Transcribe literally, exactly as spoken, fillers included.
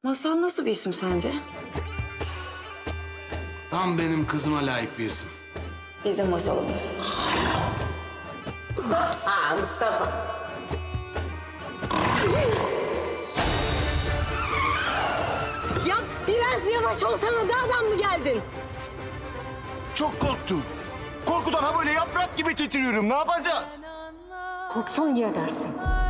Masal nasıl bir isim sence? Tam benim kızıma layık bir isim. Bizim masalımız. Ha Mustafa. Ya biraz yavaş olsana, dağdan mı geldin? Çok korktum. Korkudan ha böyle yaprak gibi titriyorum. Ne yapacağız? Korksan iyi edersin.